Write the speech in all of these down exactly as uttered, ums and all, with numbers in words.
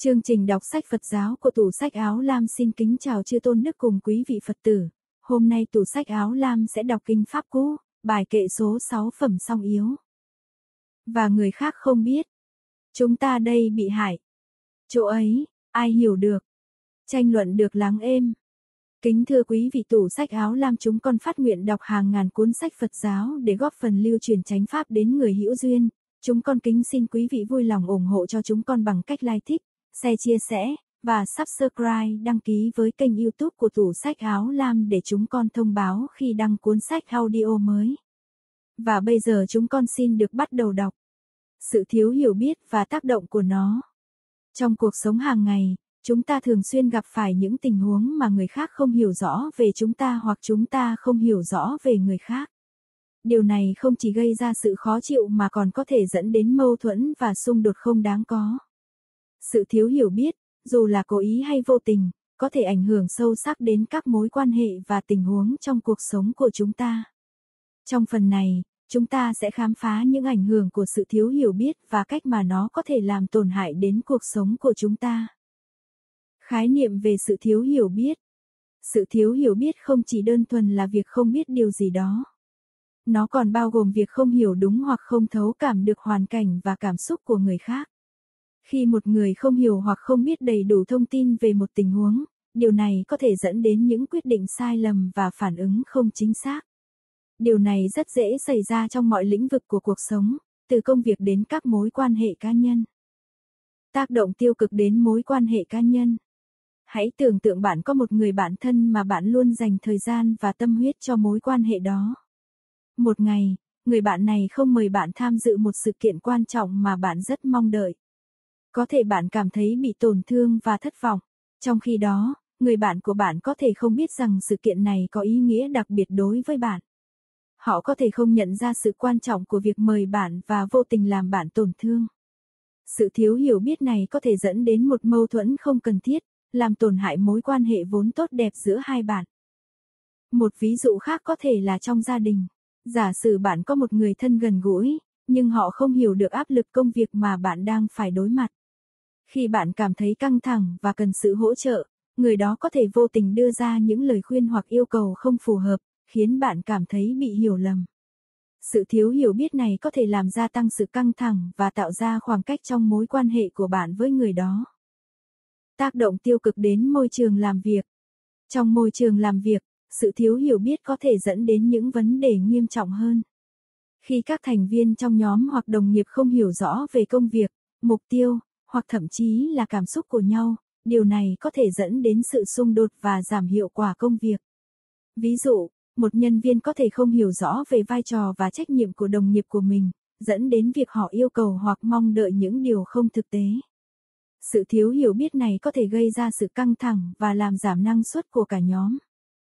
Chương trình đọc sách Phật giáo của tủ sách Áo Lam xin kính chào chư tôn đức cùng quý vị Phật tử. Hôm nay tủ sách Áo Lam sẽ đọc kinh Pháp Cú, bài kệ số sáu phẩm song yếu. Và người khác không biết. Chúng ta đây bị hại. Chỗ ấy, ai hiểu được? Tranh luận được lắng êm. Kính thưa quý vị tủ sách Áo Lam, chúng con phát nguyện đọc hàng ngàn cuốn sách Phật giáo để góp phần lưu truyền chánh pháp đến người hữu duyên. Chúng con kính xin quý vị vui lòng ủng hộ cho chúng con bằng cách like thích, share chia sẻ, và subscribe đăng ký với kênh YouTube của tủ sách Áo Lam để chúng con thông báo khi đăng cuốn sách audio mới. Và bây giờ chúng con xin được bắt đầu đọc. Sự thiếu hiểu biết và tác động của nó. Trong cuộc sống hàng ngày, chúng ta thường xuyên gặp phải những tình huống mà người khác không hiểu rõ về chúng ta hoặc chúng ta không hiểu rõ về người khác. Điều này không chỉ gây ra sự khó chịu mà còn có thể dẫn đến mâu thuẫn và xung đột không đáng có. Sự thiếu hiểu biết, dù là cố ý hay vô tình, có thể ảnh hưởng sâu sắc đến các mối quan hệ và tình huống trong cuộc sống của chúng ta. Trong phần này, chúng ta sẽ khám phá những ảnh hưởng của sự thiếu hiểu biết và cách mà nó có thể làm tổn hại đến cuộc sống của chúng ta. Khái niệm về sự thiếu hiểu biết. Sự thiếu hiểu biết không chỉ đơn thuần là việc không biết điều gì đó. Nó còn bao gồm việc không hiểu đúng hoặc không thấu cảm được hoàn cảnh và cảm xúc của người khác. Khi một người không hiểu hoặc không biết đầy đủ thông tin về một tình huống, điều này có thể dẫn đến những quyết định sai lầm và phản ứng không chính xác. Điều này rất dễ xảy ra trong mọi lĩnh vực của cuộc sống, từ công việc đến các mối quan hệ cá nhân. Tác động tiêu cực đến mối quan hệ cá nhân. Hãy tưởng tượng bạn có một người bạn thân mà bạn luôn dành thời gian và tâm huyết cho mối quan hệ đó. Một ngày, người bạn này không mời bạn tham dự một sự kiện quan trọng mà bạn rất mong đợi. Có thể bạn cảm thấy bị tổn thương và thất vọng. Trong khi đó, người bạn của bạn có thể không biết rằng sự kiện này có ý nghĩa đặc biệt đối với bạn. Họ có thể không nhận ra sự quan trọng của việc mời bạn và vô tình làm bạn tổn thương. Sự thiếu hiểu biết này có thể dẫn đến một mâu thuẫn không cần thiết, làm tổn hại mối quan hệ vốn tốt đẹp giữa hai bạn. Một ví dụ khác có thể là trong gia đình. Giả sử bạn có một người thân gần gũi, nhưng họ không hiểu được áp lực công việc mà bạn đang phải đối mặt. Khi bạn cảm thấy căng thẳng và cần sự hỗ trợ, người đó có thể vô tình đưa ra những lời khuyên hoặc yêu cầu không phù hợp, khiến bạn cảm thấy bị hiểu lầm. Sự thiếu hiểu biết này có thể làm gia tăng sự căng thẳng và tạo ra khoảng cách trong mối quan hệ của bạn với người đó. Tác động tiêu cực đến môi trường làm việc. Trong môi trường làm việc, sự thiếu hiểu biết có thể dẫn đến những vấn đề nghiêm trọng hơn. Khi các thành viên trong nhóm hoặc đồng nghiệp không hiểu rõ về công việc, mục tiêu, hoặc thậm chí là cảm xúc của nhau, điều này có thể dẫn đến sự xung đột và giảm hiệu quả công việc. Ví dụ, một nhân viên có thể không hiểu rõ về vai trò và trách nhiệm của đồng nghiệp của mình, dẫn đến việc họ yêu cầu hoặc mong đợi những điều không thực tế. Sự thiếu hiểu biết này có thể gây ra sự căng thẳng và làm giảm năng suất của cả nhóm.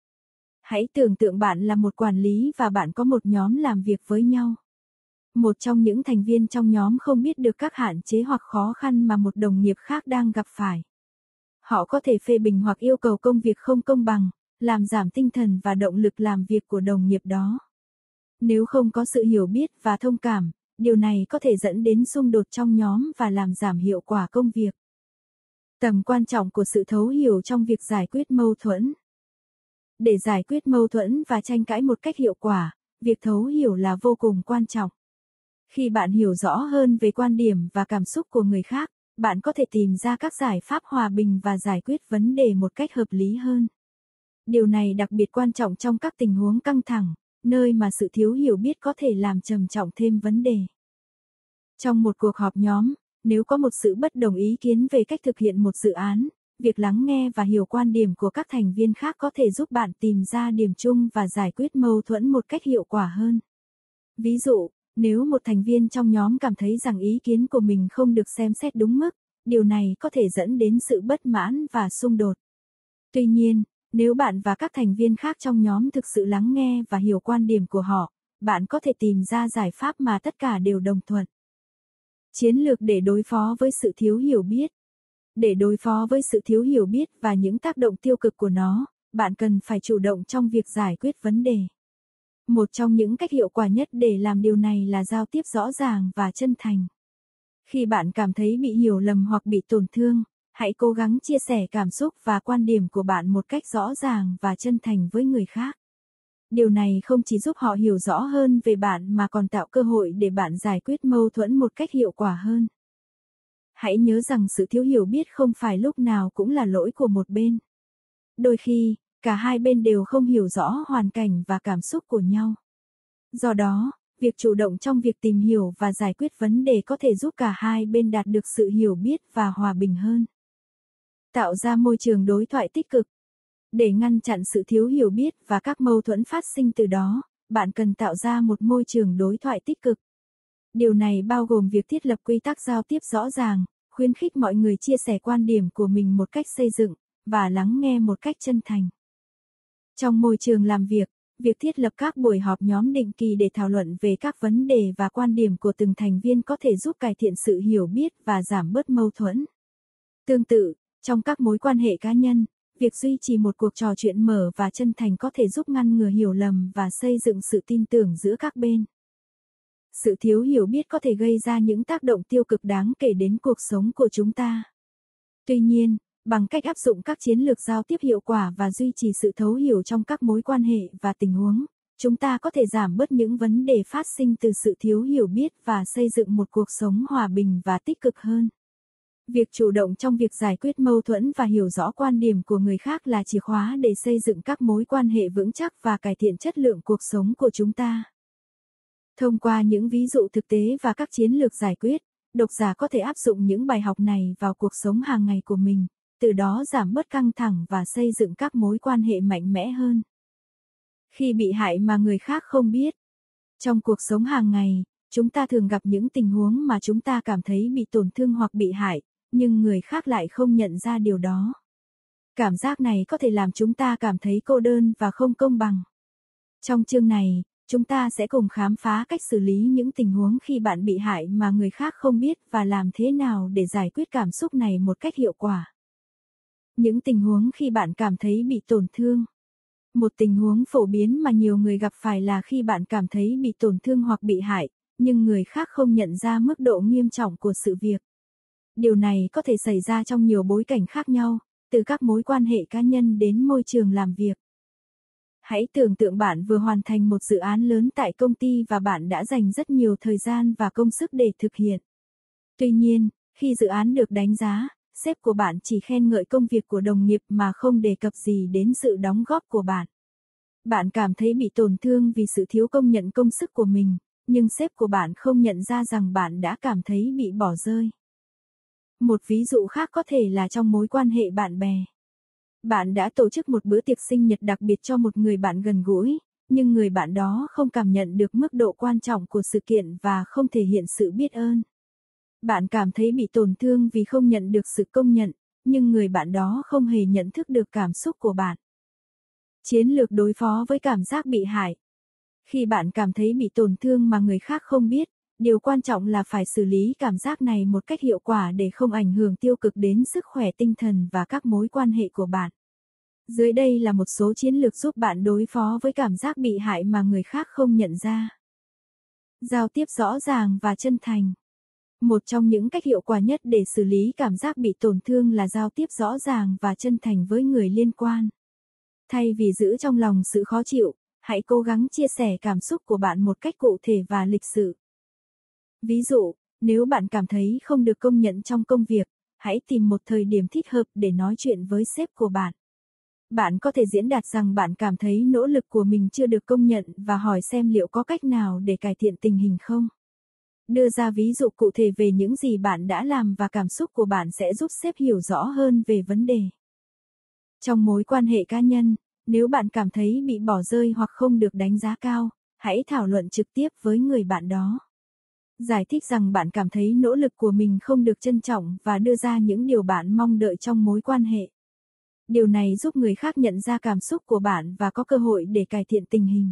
Hãy tưởng tượng bạn là một quản lý và bạn có một nhóm làm việc với nhau. Một trong những thành viên trong nhóm không biết được các hạn chế hoặc khó khăn mà một đồng nghiệp khác đang gặp phải. Họ có thể phê bình hoặc yêu cầu công việc không công bằng, làm giảm tinh thần và động lực làm việc của đồng nghiệp đó. Nếu không có sự hiểu biết và thông cảm, điều này có thể dẫn đến xung đột trong nhóm và làm giảm hiệu quả công việc. Tầm quan trọng của sự thấu hiểu trong việc giải quyết mâu thuẫn. Để giải quyết mâu thuẫn và tranh cãi một cách hiệu quả, việc thấu hiểu là vô cùng quan trọng. Khi bạn hiểu rõ hơn về quan điểm và cảm xúc của người khác, bạn có thể tìm ra các giải pháp hòa bình và giải quyết vấn đề một cách hợp lý hơn. Điều này đặc biệt quan trọng trong các tình huống căng thẳng, nơi mà sự thiếu hiểu biết có thể làm trầm trọng thêm vấn đề. Trong một cuộc họp nhóm, nếu có một sự bất đồng ý kiến về cách thực hiện một dự án, việc lắng nghe và hiểu quan điểm của các thành viên khác có thể giúp bạn tìm ra điểm chung và giải quyết mâu thuẫn một cách hiệu quả hơn. Ví dụ, nếu một thành viên trong nhóm cảm thấy rằng ý kiến của mình không được xem xét đúng mức, điều này có thể dẫn đến sự bất mãn và xung đột. Tuy nhiên, nếu bạn và các thành viên khác trong nhóm thực sự lắng nghe và hiểu quan điểm của họ, bạn có thể tìm ra giải pháp mà tất cả đều đồng thuận. Chiến lược để đối phó với sự thiếu hiểu biết. Để đối phó với sự thiếu hiểu biết và những tác động tiêu cực của nó, bạn cần phải chủ động trong việc giải quyết vấn đề. Một trong những cách hiệu quả nhất để làm điều này là giao tiếp rõ ràng và chân thành. Khi bạn cảm thấy bị hiểu lầm hoặc bị tổn thương, Hãy cố gắng chia sẻ cảm xúc và quan điểm của bạn một cách rõ ràng và chân thành với người khác. Điều này không chỉ giúp họ hiểu rõ hơn về bạn mà còn tạo cơ hội để bạn giải quyết mâu thuẫn một cách hiệu quả hơn. Hãy nhớ rằng sự thiếu hiểu biết không phải lúc nào cũng là lỗi của một bên. Đôi khi, cả hai bên đều không hiểu rõ hoàn cảnh và cảm xúc của nhau. Do đó, việc chủ động trong việc tìm hiểu và giải quyết vấn đề có thể giúp cả hai bên đạt được sự hiểu biết và hòa bình hơn. Tạo ra môi trường đối thoại tích cực. Để ngăn chặn sự thiếu hiểu biết và các mâu thuẫn phát sinh từ đó, bạn cần tạo ra một môi trường đối thoại tích cực. Điều này bao gồm việc thiết lập quy tắc giao tiếp rõ ràng, khuyến khích mọi người chia sẻ quan điểm của mình một cách xây dựng, và lắng nghe một cách chân thành. Trong môi trường làm việc, việc thiết lập các buổi họp nhóm định kỳ để thảo luận về các vấn đề và quan điểm của từng thành viên có thể giúp cải thiện sự hiểu biết và giảm bớt mâu thuẫn. Tương tự, trong các mối quan hệ cá nhân, việc duy trì một cuộc trò chuyện mở và chân thành có thể giúp ngăn ngừa hiểu lầm và xây dựng sự tin tưởng giữa các bên. Sự thiếu hiểu biết có thể gây ra những tác động tiêu cực đáng kể đến cuộc sống của chúng ta. Tuy nhiên, bằng cách áp dụng các chiến lược giao tiếp hiệu quả và duy trì sự thấu hiểu trong các mối quan hệ và tình huống, chúng ta có thể giảm bớt những vấn đề phát sinh từ sự thiếu hiểu biết và xây dựng một cuộc sống hòa bình và tích cực hơn. Việc chủ động trong việc giải quyết mâu thuẫn và hiểu rõ quan điểm của người khác là chìa khóa để xây dựng các mối quan hệ vững chắc và cải thiện chất lượng cuộc sống của chúng ta. Thông qua những ví dụ thực tế và các chiến lược giải quyết, độc giả có thể áp dụng những bài học này vào cuộc sống hàng ngày của mình, từ đó giảm bớt căng thẳng và xây dựng các mối quan hệ mạnh mẽ hơn. Khi bị hại mà người khác không biết. Trong cuộc sống hàng ngày, chúng ta thường gặp những tình huống mà chúng ta cảm thấy bị tổn thương hoặc bị hại, nhưng người khác lại không nhận ra điều đó. Cảm giác này có thể làm chúng ta cảm thấy cô đơn và không công bằng. Trong chương này, chúng ta sẽ cùng khám phá cách xử lý những tình huống khi bạn bị hại mà người khác không biết và làm thế nào để giải quyết cảm xúc này một cách hiệu quả. Những tình huống khi bạn cảm thấy bị tổn thương. Một tình huống phổ biến mà nhiều người gặp phải là khi bạn cảm thấy bị tổn thương hoặc bị hại, nhưng người khác không nhận ra mức độ nghiêm trọng của sự việc. Điều này có thể xảy ra trong nhiều bối cảnh khác nhau, từ các mối quan hệ cá nhân đến môi trường làm việc. Hãy tưởng tượng bạn vừa hoàn thành một dự án lớn tại công ty và bạn đã dành rất nhiều thời gian và công sức để thực hiện. Tuy nhiên, khi dự án được đánh giá, sếp của bạn chỉ khen ngợi công việc của đồng nghiệp mà không đề cập gì đến sự đóng góp của bạn. Bạn cảm thấy bị tổn thương vì sự thiếu công nhận công sức của mình, nhưng sếp của bạn không nhận ra rằng bạn đã cảm thấy bị bỏ rơi. Một ví dụ khác có thể là trong mối quan hệ bạn bè. Bạn đã tổ chức một bữa tiệc sinh nhật đặc biệt cho một người bạn gần gũi, nhưng người bạn đó không cảm nhận được mức độ quan trọng của sự kiện và không thể hiện sự biết ơn. Bạn cảm thấy bị tổn thương vì không nhận được sự công nhận, nhưng người bạn đó không hề nhận thức được cảm xúc của bạn. Chiến lược đối phó với cảm giác bị hại. Khi bạn cảm thấy bị tổn thương mà người khác không biết, điều quan trọng là phải xử lý cảm giác này một cách hiệu quả để không ảnh hưởng tiêu cực đến sức khỏe tinh thần và các mối quan hệ của bạn. Dưới đây là một số chiến lược giúp bạn đối phó với cảm giác bị hại mà người khác không nhận ra. Giao tiếp rõ ràng và chân thành. Một trong những cách hiệu quả nhất để xử lý cảm giác bị tổn thương là giao tiếp rõ ràng và chân thành với người liên quan. Thay vì giữ trong lòng sự khó chịu, hãy cố gắng chia sẻ cảm xúc của bạn một cách cụ thể và lịch sự. Ví dụ, nếu bạn cảm thấy không được công nhận trong công việc, hãy tìm một thời điểm thích hợp để nói chuyện với sếp của bạn. Bạn có thể diễn đạt rằng bạn cảm thấy nỗ lực của mình chưa được công nhận và hỏi xem liệu có cách nào để cải thiện tình hình không. Đưa ra ví dụ cụ thể về những gì bạn đã làm và cảm xúc của bạn sẽ giúp sếp hiểu rõ hơn về vấn đề. Trong mối quan hệ cá nhân, nếu bạn cảm thấy bị bỏ rơi hoặc không được đánh giá cao, hãy thảo luận trực tiếp với người bạn đó. Giải thích rằng bạn cảm thấy nỗ lực của mình không được trân trọng và đưa ra những điều bạn mong đợi trong mối quan hệ. Điều này giúp người khác nhận ra cảm xúc của bạn và có cơ hội để cải thiện tình hình.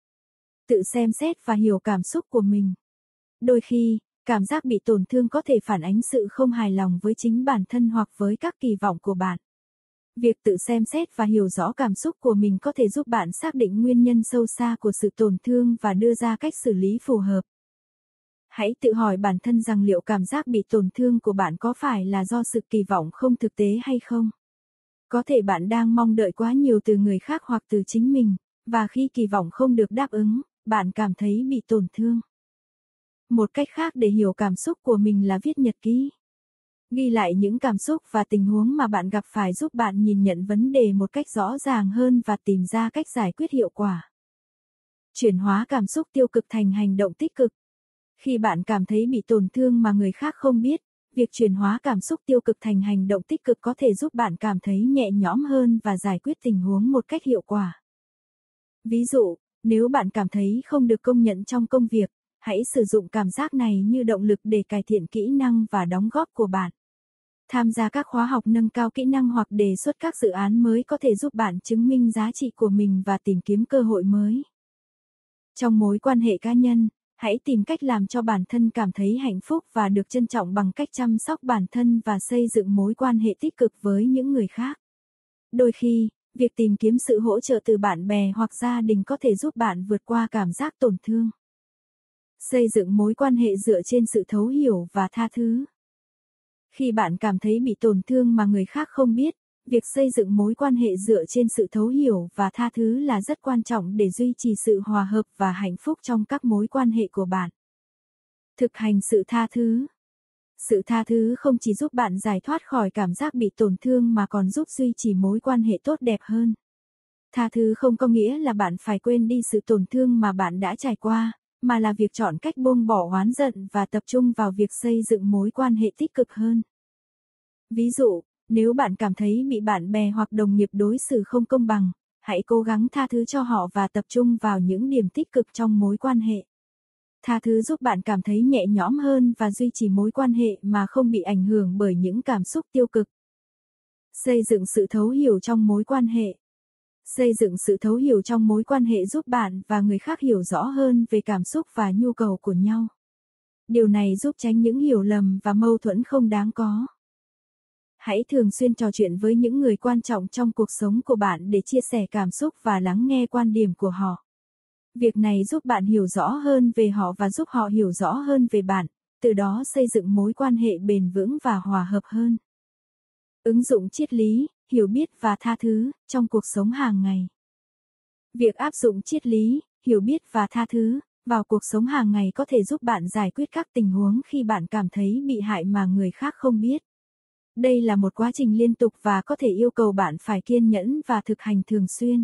Tự xem xét và hiểu cảm xúc của mình. Đôi khi, cảm giác bị tổn thương có thể phản ánh sự không hài lòng với chính bản thân hoặc với các kỳ vọng của bạn. Việc tự xem xét và hiểu rõ cảm xúc của mình có thể giúp bạn xác định nguyên nhân sâu xa của sự tổn thương và đưa ra cách xử lý phù hợp. Hãy tự hỏi bản thân rằng liệu cảm giác bị tổn thương của bạn có phải là do sự kỳ vọng không thực tế hay không? Có thể bạn đang mong đợi quá nhiều từ người khác hoặc từ chính mình, và khi kỳ vọng không được đáp ứng, bạn cảm thấy bị tổn thương. Một cách khác để hiểu cảm xúc của mình là viết nhật ký. Ghi lại những cảm xúc và tình huống mà bạn gặp phải giúp bạn nhìn nhận vấn đề một cách rõ ràng hơn và tìm ra cách giải quyết hiệu quả. Chuyển hóa cảm xúc tiêu cực thành hành động tích cực. Khi bạn cảm thấy bị tổn thương mà người khác không biết, việc chuyển hóa cảm xúc tiêu cực thành hành động tích cực có thể giúp bạn cảm thấy nhẹ nhõm hơn và giải quyết tình huống một cách hiệu quả. Ví dụ, nếu bạn cảm thấy không được công nhận trong công việc, hãy sử dụng cảm giác này như động lực để cải thiện kỹ năng và đóng góp của bạn. Tham gia các khóa học nâng cao kỹ năng hoặc đề xuất các dự án mới có thể giúp bạn chứng minh giá trị của mình và tìm kiếm cơ hội mới. Trong mối quan hệ cá nhân, hãy tìm cách làm cho bản thân cảm thấy hạnh phúc và được trân trọng bằng cách chăm sóc bản thân và xây dựng mối quan hệ tích cực với những người khác. Đôi khi, việc tìm kiếm sự hỗ trợ từ bạn bè hoặc gia đình có thể giúp bạn vượt qua cảm giác tổn thương. Xây dựng mối quan hệ dựa trên sự thấu hiểu và tha thứ. Khi bạn cảm thấy bị tổn thương mà người khác không biết, việc xây dựng mối quan hệ dựa trên sự thấu hiểu và tha thứ là rất quan trọng để duy trì sự hòa hợp và hạnh phúc trong các mối quan hệ của bạn. Thực hành sự tha thứ. Sự tha thứ không chỉ giúp bạn giải thoát khỏi cảm giác bị tổn thương mà còn giúp duy trì mối quan hệ tốt đẹp hơn. Tha thứ không có nghĩa là bạn phải quên đi sự tổn thương mà bạn đã trải qua, mà là việc chọn cách buông bỏ oán giận và tập trung vào việc xây dựng mối quan hệ tích cực hơn. Ví dụ, nếu bạn cảm thấy bị bạn bè hoặc đồng nghiệp đối xử không công bằng, hãy cố gắng tha thứ cho họ và tập trung vào những điểm tích cực trong mối quan hệ. Tha thứ giúp bạn cảm thấy nhẹ nhõm hơn và duy trì mối quan hệ mà không bị ảnh hưởng bởi những cảm xúc tiêu cực. Xây dựng sự thấu hiểu trong mối quan hệ. Xây dựng sự thấu hiểu trong mối quan hệ giúp bạn và người khác hiểu rõ hơn về cảm xúc và nhu cầu của nhau. Điều này giúp tránh những hiểu lầm và mâu thuẫn không đáng có. Hãy thường xuyên trò chuyện với những người quan trọng trong cuộc sống của bạn để chia sẻ cảm xúc và lắng nghe quan điểm của họ. Việc này giúp bạn hiểu rõ hơn về họ và giúp họ hiểu rõ hơn về bạn, từ đó xây dựng mối quan hệ bền vững và hòa hợp hơn. Ứng dụng triết lý, hiểu biết và tha thứ trong cuộc sống hàng ngày. Việc áp dụng triết lý, hiểu biết và tha thứ vào cuộc sống hàng ngày có thể giúp bạn giải quyết các tình huống khi bạn cảm thấy bị hại mà người khác không biết. Đây là một quá trình liên tục và có thể yêu cầu bạn phải kiên nhẫn và thực hành thường xuyên.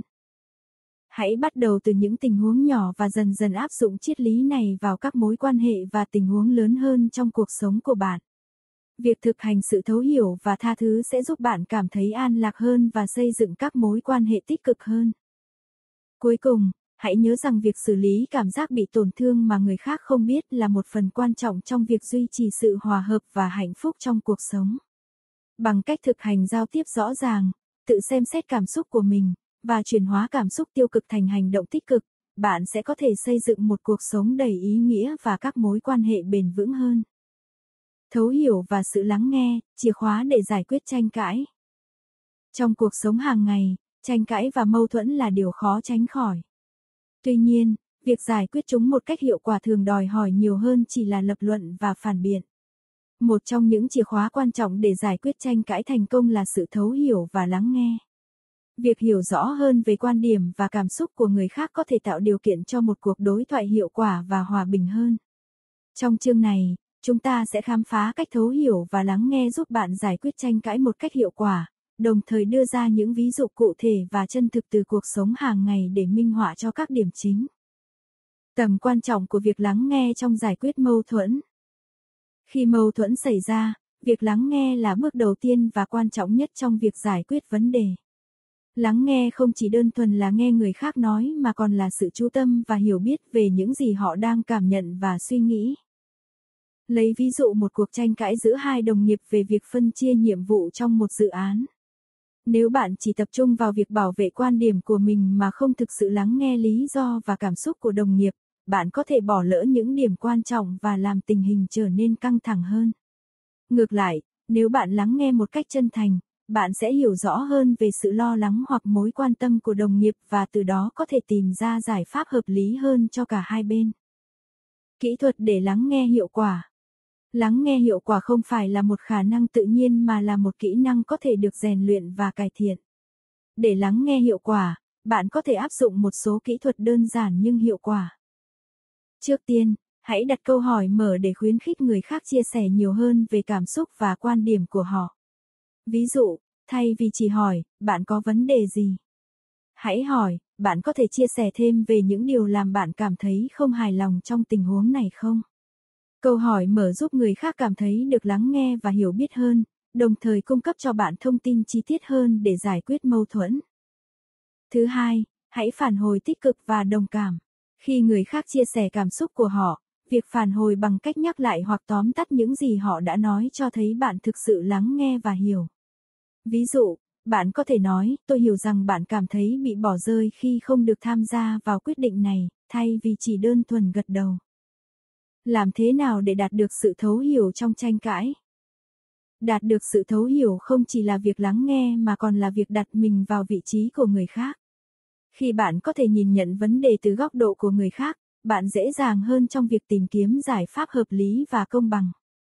Hãy bắt đầu từ những tình huống nhỏ và dần dần áp dụng triết lý này vào các mối quan hệ và tình huống lớn hơn trong cuộc sống của bạn. Việc thực hành sự thấu hiểu và tha thứ sẽ giúp bạn cảm thấy an lạc hơn và xây dựng các mối quan hệ tích cực hơn. Cuối cùng, hãy nhớ rằng việc xử lý cảm giác bị tổn thương mà người khác không biết là một phần quan trọng trong việc duy trì sự hòa hợp và hạnh phúc trong cuộc sống. Bằng cách thực hành giao tiếp rõ ràng, tự xem xét cảm xúc của mình, và chuyển hóa cảm xúc tiêu cực thành hành động tích cực, bạn sẽ có thể xây dựng một cuộc sống đầy ý nghĩa và các mối quan hệ bền vững hơn. Thấu hiểu và sự lắng nghe, chìa khóa để giải quyết tranh cãi. Trong cuộc sống hàng ngày, tranh cãi và mâu thuẫn là điều khó tránh khỏi. Tuy nhiên, việc giải quyết chúng một cách hiệu quả thường đòi hỏi nhiều hơn chỉ là lập luận và phản biện. Một trong những chìa khóa quan trọng để giải quyết tranh cãi thành công là sự thấu hiểu và lắng nghe. Việc hiểu rõ hơn về quan điểm và cảm xúc của người khác có thể tạo điều kiện cho một cuộc đối thoại hiệu quả và hòa bình hơn. Trong chương này, chúng ta sẽ khám phá cách thấu hiểu và lắng nghe giúp bạn giải quyết tranh cãi một cách hiệu quả, đồng thời đưa ra những ví dụ cụ thể và chân thực từ cuộc sống hàng ngày để minh họa cho các điểm chính. Tầm quan trọng của việc lắng nghe trong giải quyết mâu thuẫn. Khi mâu thuẫn xảy ra, việc lắng nghe là bước đầu tiên và quan trọng nhất trong việc giải quyết vấn đề. Lắng nghe không chỉ đơn thuần là nghe người khác nói mà còn là sự chú tâm và hiểu biết về những gì họ đang cảm nhận và suy nghĩ. Lấy ví dụ một cuộc tranh cãi giữa hai đồng nghiệp về việc phân chia nhiệm vụ trong một dự án. Nếu bạn chỉ tập trung vào việc bảo vệ quan điểm của mình mà không thực sự lắng nghe lý do và cảm xúc của đồng nghiệp, bạn có thể bỏ lỡ những điểm quan trọng và làm tình hình trở nên căng thẳng hơn. Ngược lại, nếu bạn lắng nghe một cách chân thành, bạn sẽ hiểu rõ hơn về sự lo lắng hoặc mối quan tâm của đồng nghiệp và từ đó có thể tìm ra giải pháp hợp lý hơn cho cả hai bên. Kỹ thuật để lắng nghe hiệu quả. Lắng nghe hiệu quả không phải là một khả năng tự nhiên mà là một kỹ năng có thể được rèn luyện và cải thiện. Để lắng nghe hiệu quả, bạn có thể áp dụng một số kỹ thuật đơn giản nhưng hiệu quả. Trước tiên, hãy đặt câu hỏi mở để khuyến khích người khác chia sẻ nhiều hơn về cảm xúc và quan điểm của họ. Ví dụ, thay vì chỉ hỏi, bạn có vấn đề gì? Hãy hỏi, bạn có thể chia sẻ thêm về những điều làm bạn cảm thấy không hài lòng trong tình huống này không? Câu hỏi mở giúp người khác cảm thấy được lắng nghe và hiểu biết hơn, đồng thời cung cấp cho bạn thông tin chi tiết hơn để giải quyết mâu thuẫn. Thứ hai, hãy phản hồi tích cực và đồng cảm. Khi người khác chia sẻ cảm xúc của họ, việc phản hồi bằng cách nhắc lại hoặc tóm tắt những gì họ đã nói cho thấy bạn thực sự lắng nghe và hiểu. Ví dụ, bạn có thể nói, tôi hiểu rằng bạn cảm thấy bị bỏ rơi khi không được tham gia vào quyết định này, thay vì chỉ đơn thuần gật đầu. Làm thế nào để đạt được sự thấu hiểu trong tranh cãi? Đạt được sự thấu hiểu không chỉ là việc lắng nghe mà còn là việc đặt mình vào vị trí của người khác. Khi bạn có thể nhìn nhận vấn đề từ góc độ của người khác, bạn dễ dàng hơn trong việc tìm kiếm giải pháp hợp lý và công bằng.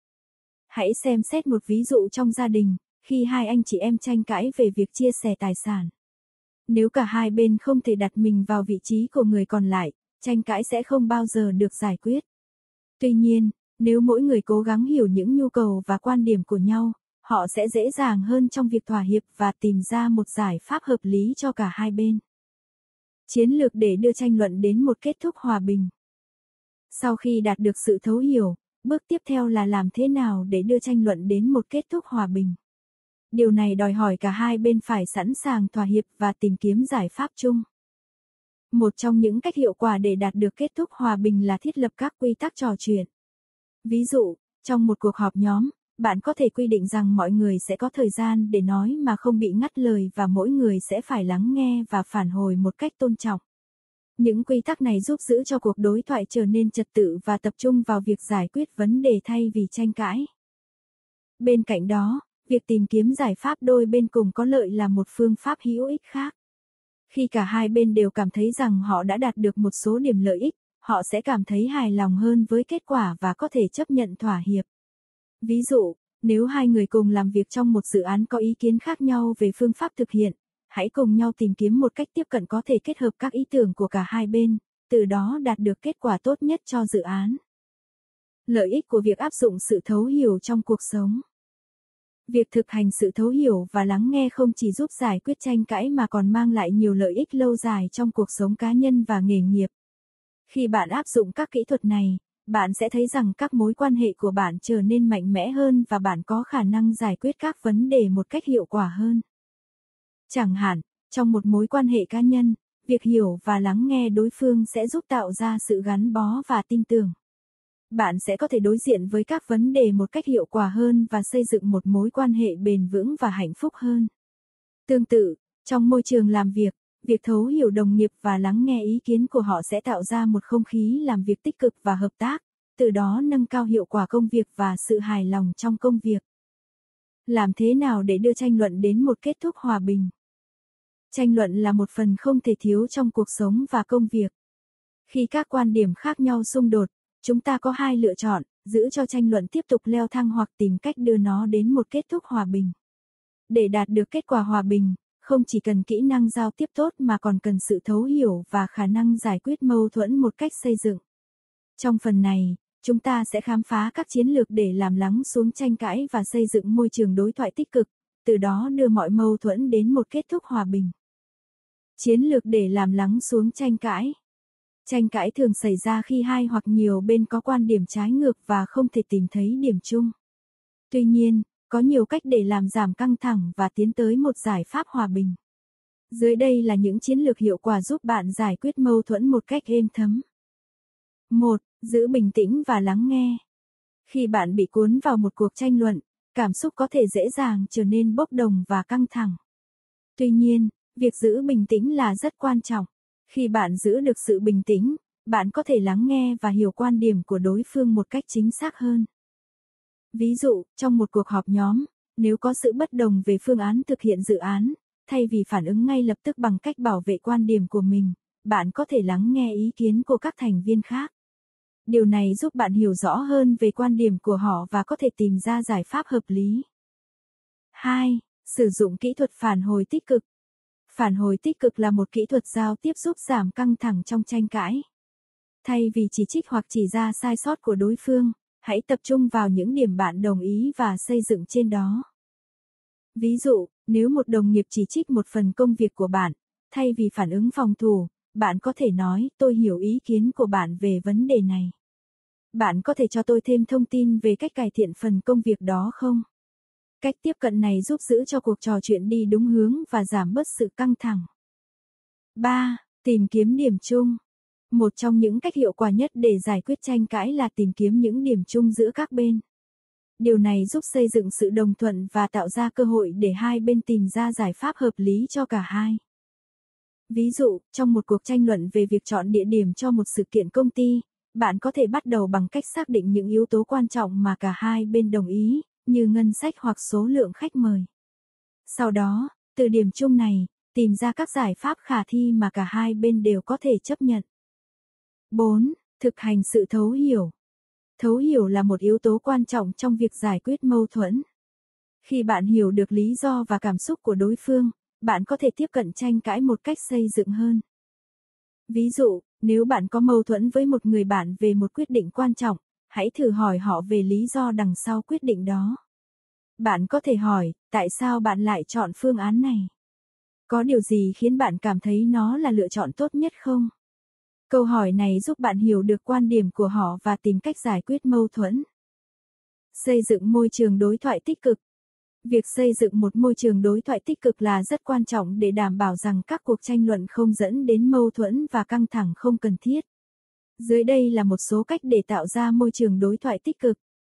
Hãy xem xét một ví dụ trong gia đình, khi hai anh chị em tranh cãi về việc chia sẻ tài sản. Nếu cả hai bên không thể đặt mình vào vị trí của người còn lại, tranh cãi sẽ không bao giờ được giải quyết. Tuy nhiên, nếu mỗi người cố gắng hiểu những nhu cầu và quan điểm của nhau, họ sẽ dễ dàng hơn trong việc thỏa hiệp và tìm ra một giải pháp hợp lý cho cả hai bên. Chiến lược để đưa tranh luận đến một kết thúc hòa bình. Sau khi đạt được sự thấu hiểu, bước tiếp theo là làm thế nào để đưa tranh luận đến một kết thúc hòa bình. Điều này đòi hỏi cả hai bên phải sẵn sàng thỏa hiệp và tìm kiếm giải pháp chung. Một trong những cách hiệu quả để đạt được kết thúc hòa bình là thiết lập các quy tắc trò chuyện. Ví dụ, trong một cuộc họp nhóm, bạn có thể quy định rằng mọi người sẽ có thời gian để nói mà không bị ngắt lời và mỗi người sẽ phải lắng nghe và phản hồi một cách tôn trọng. Những quy tắc này giúp giữ cho cuộc đối thoại trở nên trật tự và tập trung vào việc giải quyết vấn đề thay vì tranh cãi. Bên cạnh đó, việc tìm kiếm giải pháp đôi bên cùng có lợi là một phương pháp hữu ích khác. Khi cả hai bên đều cảm thấy rằng họ đã đạt được một số điểm lợi ích, họ sẽ cảm thấy hài lòng hơn với kết quả và có thể chấp nhận thỏa hiệp. Ví dụ, nếu hai người cùng làm việc trong một dự án có ý kiến khác nhau về phương pháp thực hiện, hãy cùng nhau tìm kiếm một cách tiếp cận có thể kết hợp các ý tưởng của cả hai bên, từ đó đạt được kết quả tốt nhất cho dự án. Lợi ích của việc áp dụng sự thấu hiểu trong cuộc sống. Việc thực hành sự thấu hiểu và lắng nghe không chỉ giúp giải quyết tranh cãi mà còn mang lại nhiều lợi ích lâu dài trong cuộc sống cá nhân và nghề nghiệp. Khi bạn áp dụng các kỹ thuật này, bạn sẽ thấy rằng các mối quan hệ của bạn trở nên mạnh mẽ hơn và bạn có khả năng giải quyết các vấn đề một cách hiệu quả hơn. Chẳng hạn, trong một mối quan hệ cá nhân, việc hiểu và lắng nghe đối phương sẽ giúp tạo ra sự gắn bó và tin tưởng. Bạn sẽ có thể đối diện với các vấn đề một cách hiệu quả hơn và xây dựng một mối quan hệ bền vững và hạnh phúc hơn. Tương tự, trong môi trường làm việc, việc thấu hiểu đồng nghiệp và lắng nghe ý kiến của họ sẽ tạo ra một không khí làm việc tích cực và hợp tác, từ đó nâng cao hiệu quả công việc và sự hài lòng trong công việc. Làm thế nào để đưa tranh luận đến một kết thúc hòa bình? Tranh luận là một phần không thể thiếu trong cuộc sống và công việc. Khi các quan điểm khác nhau xung đột, chúng ta có hai lựa chọn, giữ cho tranh luận tiếp tục leo thang hoặc tìm cách đưa nó đến một kết thúc hòa bình. Để đạt được kết quả hòa bình, không chỉ cần kỹ năng giao tiếp tốt mà còn cần sự thấu hiểu và khả năng giải quyết mâu thuẫn một cách xây dựng. Trong phần này, chúng ta sẽ khám phá các chiến lược để làm lắng xuống tranh cãi và xây dựng môi trường đối thoại tích cực, từ đó đưa mọi mâu thuẫn đến một kết thúc hòa bình. Chiến lược để làm lắng xuống tranh cãi. Tranh cãi thường xảy ra khi hai hoặc nhiều bên có quan điểm trái ngược và không thể tìm thấy điểm chung. Tuy nhiên, có nhiều cách để làm giảm căng thẳng và tiến tới một giải pháp hòa bình. Dưới đây là những chiến lược hiệu quả giúp bạn giải quyết mâu thuẫn một cách êm thấm. một. Giữ bình tĩnh và lắng nghe. Khi bạn bị cuốn vào một cuộc tranh luận, cảm xúc có thể dễ dàng trở nên bốc đồng và căng thẳng. Tuy nhiên, việc giữ bình tĩnh là rất quan trọng. Khi bạn giữ được sự bình tĩnh, bạn có thể lắng nghe và hiểu quan điểm của đối phương một cách chính xác hơn. Ví dụ, trong một cuộc họp nhóm, nếu có sự bất đồng về phương án thực hiện dự án, thay vì phản ứng ngay lập tức bằng cách bảo vệ quan điểm của mình, bạn có thể lắng nghe ý kiến của các thành viên khác. Điều này giúp bạn hiểu rõ hơn về quan điểm của họ và có thể tìm ra giải pháp hợp lý. hai. Sử dụng kỹ thuật phản hồi tích cực. Phản hồi tích cực là một kỹ thuật giao tiếp giúp giảm căng thẳng trong tranh cãi. Thay vì chỉ trích hoặc chỉ ra sai sót của đối phương, hãy tập trung vào những điểm bạn đồng ý và xây dựng trên đó. Ví dụ, nếu một đồng nghiệp chỉ trích một phần công việc của bạn, thay vì phản ứng phòng thủ, bạn có thể nói, tôi hiểu ý kiến của bạn về vấn đề này. Bạn có thể cho tôi thêm thông tin về cách cải thiện phần công việc đó không? Cách tiếp cận này giúp giữ cho cuộc trò chuyện đi đúng hướng và giảm bớt sự căng thẳng. ba. Tìm kiếm điểm chung. Một trong những cách hiệu quả nhất để giải quyết tranh cãi là tìm kiếm những điểm chung giữa các bên. Điều này giúp xây dựng sự đồng thuận và tạo ra cơ hội để hai bên tìm ra giải pháp hợp lý cho cả hai. Ví dụ, trong một cuộc tranh luận về việc chọn địa điểm cho một sự kiện công ty, bạn có thể bắt đầu bằng cách xác định những yếu tố quan trọng mà cả hai bên đồng ý, như ngân sách hoặc số lượng khách mời. Sau đó, từ điểm chung này, tìm ra các giải pháp khả thi mà cả hai bên đều có thể chấp nhận. bốn. Thực hành sự thấu hiểu. Thấu hiểu là một yếu tố quan trọng trong việc giải quyết mâu thuẫn. Khi bạn hiểu được lý do và cảm xúc của đối phương, bạn có thể tiếp cận tranh cãi một cách xây dựng hơn. Ví dụ, nếu bạn có mâu thuẫn với một người bạn về một quyết định quan trọng, hãy thử hỏi họ về lý do đằng sau quyết định đó. Bạn có thể hỏi, tại sao bạn lại chọn phương án này? Có điều gì khiến bạn cảm thấy nó là lựa chọn tốt nhất không? Câu hỏi này giúp bạn hiểu được quan điểm của họ và tìm cách giải quyết mâu thuẫn. Xây dựng môi trường đối thoại tích cực. Việc xây dựng một môi trường đối thoại tích cực là rất quan trọng để đảm bảo rằng các cuộc tranh luận không dẫn đến mâu thuẫn và căng thẳng không cần thiết. Dưới đây là một số cách để tạo ra môi trường đối thoại tích cực.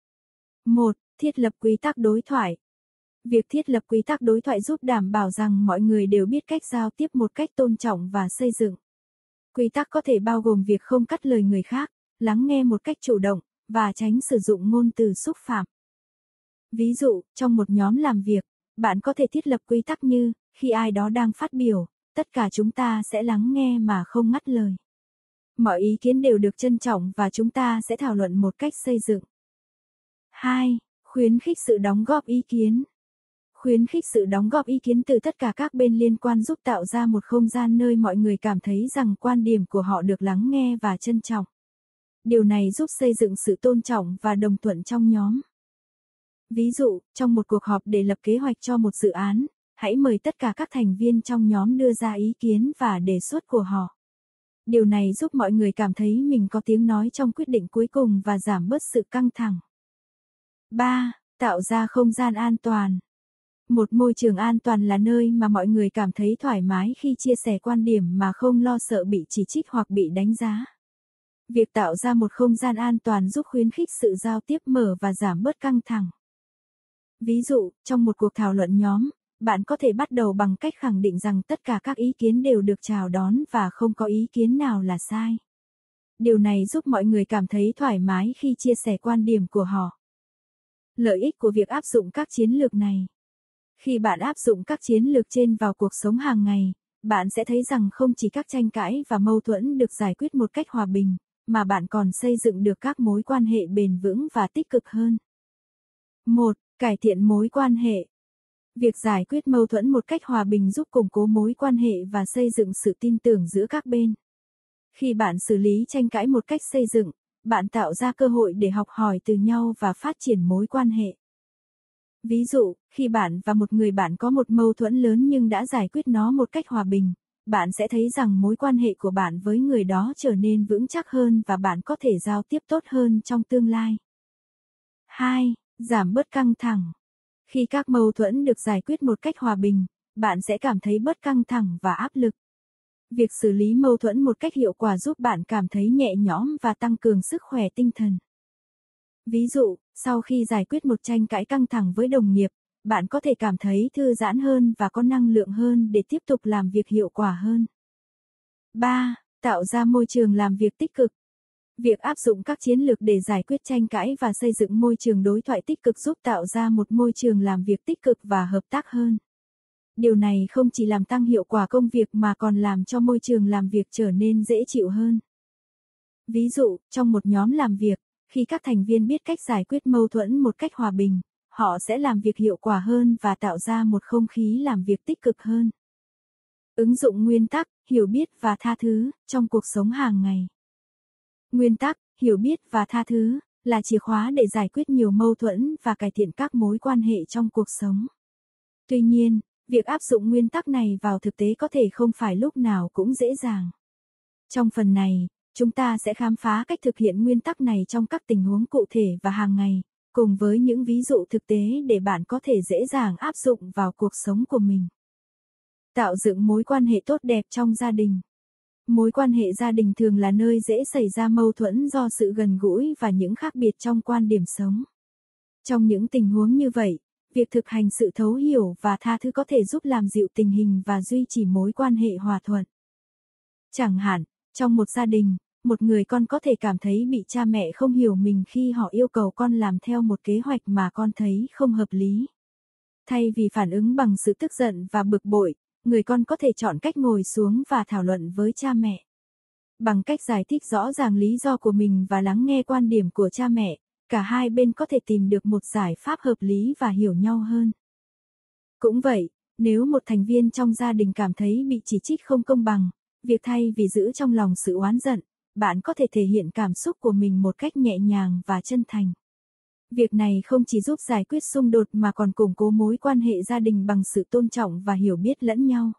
một. Thiết lập quy tắc đối thoại. Việc thiết lập quy tắc đối thoại giúp đảm bảo rằng mọi người đều biết cách giao tiếp một cách tôn trọng và xây dựng. Quy tắc có thể bao gồm việc không cắt lời người khác, lắng nghe một cách chủ động, và tránh sử dụng ngôn từ xúc phạm. Ví dụ, trong một nhóm làm việc, bạn có thể thiết lập quy tắc như, khi ai đó đang phát biểu, tất cả chúng ta sẽ lắng nghe mà không ngắt lời. Mọi ý kiến đều được trân trọng và chúng ta sẽ thảo luận một cách xây dựng. hai. Khuyến khích sự đóng góp ý kiến. Khuyến khích sự đóng góp ý kiến từ tất cả các bên liên quan giúp tạo ra một không gian nơi mọi người cảm thấy rằng quan điểm của họ được lắng nghe và trân trọng. Điều này giúp xây dựng sự tôn trọng và đồng thuận trong nhóm. Ví dụ, trong một cuộc họp để lập kế hoạch cho một dự án, hãy mời tất cả các thành viên trong nhóm đưa ra ý kiến và đề xuất của họ. Điều này giúp mọi người cảm thấy mình có tiếng nói trong quyết định cuối cùng và giảm bớt sự căng thẳng. ba. Tạo ra không gian an toàn. Một môi trường an toàn là nơi mà mọi người cảm thấy thoải mái khi chia sẻ quan điểm mà không lo sợ bị chỉ trích hoặc bị đánh giá. Việc tạo ra một không gian an toàn giúp khuyến khích sự giao tiếp mở và giảm bớt căng thẳng. Ví dụ, trong một cuộc thảo luận nhóm, bạn có thể bắt đầu bằng cách khẳng định rằng tất cả các ý kiến đều được chào đón và không có ý kiến nào là sai. Điều này giúp mọi người cảm thấy thoải mái khi chia sẻ quan điểm của họ. Lợi ích của việc áp dụng các chiến lược này. Khi bạn áp dụng các chiến lược trên vào cuộc sống hàng ngày, bạn sẽ thấy rằng không chỉ các tranh cãi và mâu thuẫn được giải quyết một cách hòa bình, mà bạn còn xây dựng được các mối quan hệ bền vững và tích cực hơn. một. Cải thiện mối quan hệ. Việc giải quyết mâu thuẫn một cách hòa bình giúp củng cố mối quan hệ và xây dựng sự tin tưởng giữa các bên. Khi bạn xử lý tranh cãi một cách xây dựng, bạn tạo ra cơ hội để học hỏi từ nhau và phát triển mối quan hệ. Ví dụ, khi bạn và một người bạn có một mâu thuẫn lớn nhưng đã giải quyết nó một cách hòa bình, bạn sẽ thấy rằng mối quan hệ của bạn với người đó trở nên vững chắc hơn và bạn có thể giao tiếp tốt hơn trong tương lai. hai. Giảm bớt căng thẳng. Khi các mâu thuẫn được giải quyết một cách hòa bình, bạn sẽ cảm thấy bớt căng thẳng và áp lực. Việc xử lý mâu thuẫn một cách hiệu quả giúp bạn cảm thấy nhẹ nhõm và tăng cường sức khỏe tinh thần. Ví dụ, sau khi giải quyết một tranh cãi căng thẳng với đồng nghiệp, bạn có thể cảm thấy thư giãn hơn và có năng lượng hơn để tiếp tục làm việc hiệu quả hơn. ba. Tạo ra môi trường làm việc tích cực. Việc áp dụng các chiến lược để giải quyết tranh cãi và xây dựng môi trường đối thoại tích cực giúp tạo ra một môi trường làm việc tích cực và hợp tác hơn. Điều này không chỉ làm tăng hiệu quả công việc mà còn làm cho môi trường làm việc trở nên dễ chịu hơn. Ví dụ, trong một nhóm làm việc, khi các thành viên biết cách giải quyết mâu thuẫn một cách hòa bình, họ sẽ làm việc hiệu quả hơn và tạo ra một không khí làm việc tích cực hơn. Ứng dụng nguyên tắc, hiểu biết và tha thứ trong cuộc sống hàng ngày. Nguyên tắc, hiểu biết và tha thứ là chìa khóa để giải quyết nhiều mâu thuẫn và cải thiện các mối quan hệ trong cuộc sống. Tuy nhiên, việc áp dụng nguyên tắc này vào thực tế có thể không phải lúc nào cũng dễ dàng. Trong phần này, chúng ta sẽ khám phá cách thực hiện nguyên tắc này trong các tình huống cụ thể và hàng ngày, cùng với những ví dụ thực tế để bạn có thể dễ dàng áp dụng vào cuộc sống của mình. Tạo dựng mối quan hệ tốt đẹp trong gia đình. Mối quan hệ gia đình thường là nơi dễ xảy ra mâu thuẫn do sự gần gũi và những khác biệt trong quan điểm sống. Trong những tình huống như vậy, việc thực hành sự thấu hiểu và tha thứ có thể giúp làm dịu tình hình và duy trì mối quan hệ hòa thuận. Chẳng hạn, trong một gia đình, một người con có thể cảm thấy bị cha mẹ không hiểu mình khi họ yêu cầu con làm theo một kế hoạch mà con thấy không hợp lý. Thay vì phản ứng bằng sự tức giận và bực bội, người con có thể chọn cách ngồi xuống và thảo luận với cha mẹ. Bằng cách giải thích rõ ràng lý do của mình và lắng nghe quan điểm của cha mẹ, cả hai bên có thể tìm được một giải pháp hợp lý và hiểu nhau hơn. Cũng vậy, nếu một thành viên trong gia đình cảm thấy bị chỉ trích không công bằng, việc thay vì giữ trong lòng sự oán giận, bạn có thể thể hiện cảm xúc của mình một cách nhẹ nhàng và chân thành. Việc này không chỉ giúp giải quyết xung đột mà còn củng cố mối quan hệ gia đình bằng sự tôn trọng và hiểu biết lẫn nhau.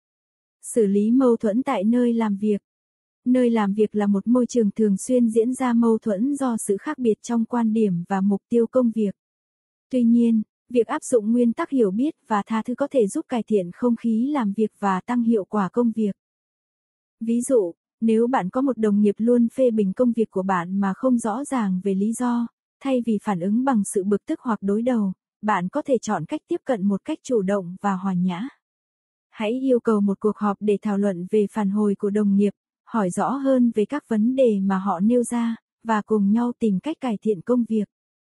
Xử lý mâu thuẫn tại nơi làm việc. Nơi làm việc là một môi trường thường xuyên diễn ra mâu thuẫn do sự khác biệt trong quan điểm và mục tiêu công việc. Tuy nhiên, việc áp dụng nguyên tắc hiểu biết và tha thứ có thể giúp cải thiện không khí làm việc và tăng hiệu quả công việc. Ví dụ, nếu bạn có một đồng nghiệp luôn phê bình công việc của bạn mà không rõ ràng về lý do, thay vì phản ứng bằng sự bực tức hoặc đối đầu, bạn có thể chọn cách tiếp cận một cách chủ động và hòa nhã. Hãy yêu cầu một cuộc họp để thảo luận về phản hồi của đồng nghiệp, hỏi rõ hơn về các vấn đề mà họ nêu ra, và cùng nhau tìm cách cải thiện công việc.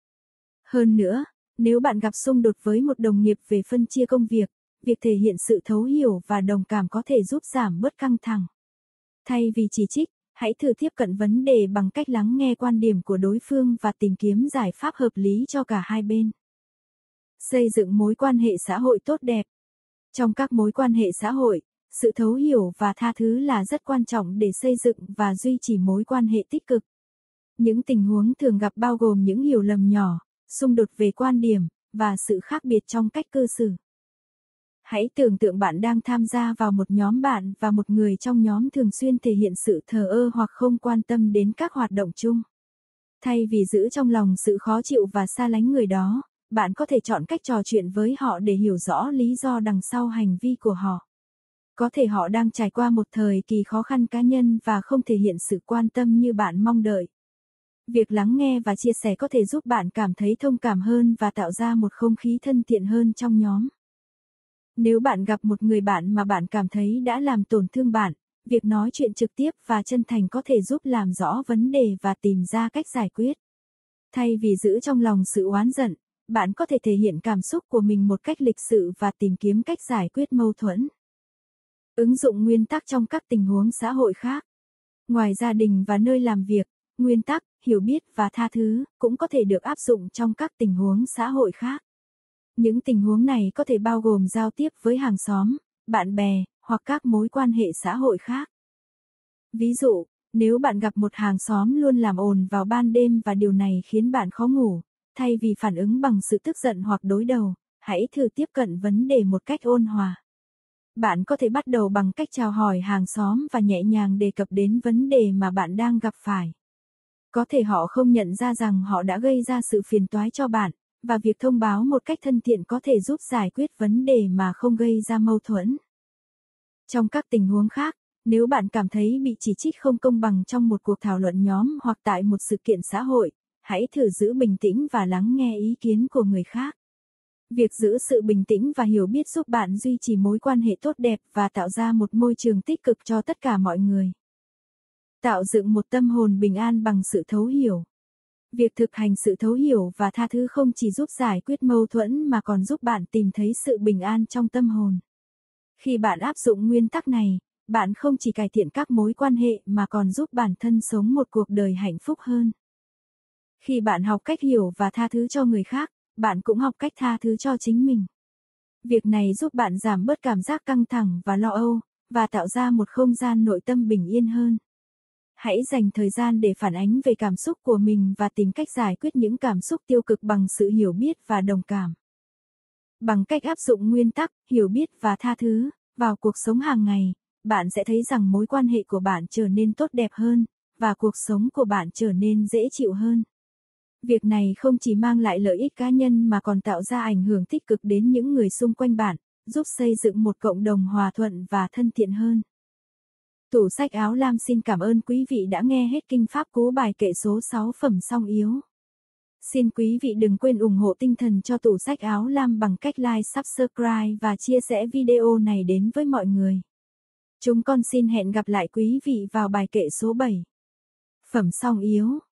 Hơn nữa, nếu bạn gặp xung đột với một đồng nghiệp về phân chia công việc, việc thể hiện sự thấu hiểu và đồng cảm có thể giúp giảm bớt căng thẳng. Thay vì chỉ trích, hãy thử tiếp cận vấn đề bằng cách lắng nghe quan điểm của đối phương và tìm kiếm giải pháp hợp lý cho cả hai bên. Xây dựng mối quan hệ xã hội tốt đẹp. Trong các mối quan hệ xã hội, sự thấu hiểu và tha thứ là rất quan trọng để xây dựng và duy trì mối quan hệ tích cực. Những tình huống thường gặp bao gồm những hiểu lầm nhỏ, xung đột về quan điểm, và sự khác biệt trong cách cư xử. Hãy tưởng tượng bạn đang tham gia vào một nhóm bạn và một người trong nhóm thường xuyên thể hiện sự thờ ơ hoặc không quan tâm đến các hoạt động chung. Thay vì giữ trong lòng sự khó chịu và xa lánh người đó, bạn có thể chọn cách trò chuyện với họ để hiểu rõ lý do đằng sau hành vi của họ. Có thể họ đang trải qua một thời kỳ khó khăn cá nhân và không thể hiện sự quan tâm như bạn mong đợi. Việc lắng nghe và chia sẻ có thể giúp bạn cảm thấy thông cảm hơn và tạo ra một không khí thân thiện hơn trong nhóm. Nếu bạn gặp một người bạn mà bạn cảm thấy đã làm tổn thương bạn, việc nói chuyện trực tiếp và chân thành có thể giúp làm rõ vấn đề và tìm ra cách giải quyết. Thay vì giữ trong lòng sự oán giận, bạn có thể thể hiện cảm xúc của mình một cách lịch sự và tìm kiếm cách giải quyết mâu thuẫn. Ứng dụng nguyên tắc trong các tình huống xã hội khác. Ngoài gia đình và nơi làm việc, nguyên tắc, hiểu biết và tha thứ cũng có thể được áp dụng trong các tình huống xã hội khác. Những tình huống này có thể bao gồm giao tiếp với hàng xóm, bạn bè, hoặc các mối quan hệ xã hội khác. Ví dụ, nếu bạn gặp một hàng xóm luôn làm ồn vào ban đêm và điều này khiến bạn khó ngủ, thay vì phản ứng bằng sự tức giận hoặc đối đầu, hãy thử tiếp cận vấn đề một cách ôn hòa. Bạn có thể bắt đầu bằng cách chào hỏi hàng xóm và nhẹ nhàng đề cập đến vấn đề mà bạn đang gặp phải. Có thể họ không nhận ra rằng họ đã gây ra sự phiền toái cho bạn, và việc thông báo một cách thân thiện có thể giúp giải quyết vấn đề mà không gây ra mâu thuẫn. Trong các tình huống khác, nếu bạn cảm thấy bị chỉ trích không công bằng trong một cuộc thảo luận nhóm hoặc tại một sự kiện xã hội, hãy thử giữ bình tĩnh và lắng nghe ý kiến của người khác. Việc giữ sự bình tĩnh và hiểu biết giúp bạn duy trì mối quan hệ tốt đẹp và tạo ra một môi trường tích cực cho tất cả mọi người. Tạo dựng một tâm hồn bình an bằng sự thấu hiểu. Việc thực hành sự thấu hiểu và tha thứ không chỉ giúp giải quyết mâu thuẫn mà còn giúp bạn tìm thấy sự bình an trong tâm hồn. Khi bạn áp dụng nguyên tắc này, bạn không chỉ cải thiện các mối quan hệ mà còn giúp bản thân sống một cuộc đời hạnh phúc hơn. Khi bạn học cách hiểu và tha thứ cho người khác, bạn cũng học cách tha thứ cho chính mình. Việc này giúp bạn giảm bớt cảm giác căng thẳng và lo âu, và tạo ra một không gian nội tâm bình yên hơn. Hãy dành thời gian để phản ánh về cảm xúc của mình và tìm cách giải quyết những cảm xúc tiêu cực bằng sự hiểu biết và đồng cảm. Bằng cách áp dụng nguyên tắc, hiểu biết và tha thứ vào cuộc sống hàng ngày, bạn sẽ thấy rằng mối quan hệ của bạn trở nên tốt đẹp hơn, và cuộc sống của bạn trở nên dễ chịu hơn. Việc này không chỉ mang lại lợi ích cá nhân mà còn tạo ra ảnh hưởng tích cực đến những người xung quanh bạn, giúp xây dựng một cộng đồng hòa thuận và thân thiện hơn. Tủ sách áo lam xin cảm ơn quý vị đã nghe hết kinh pháp cú bài kệ số sáu phẩm song yếu. Xin quý vị đừng quên ủng hộ tinh thần cho tủ sách áo lam bằng cách like, subscribe và chia sẻ video này đến với mọi người. Chúng con xin hẹn gặp lại quý vị vào bài kệ số bảy. Phẩm song yếu.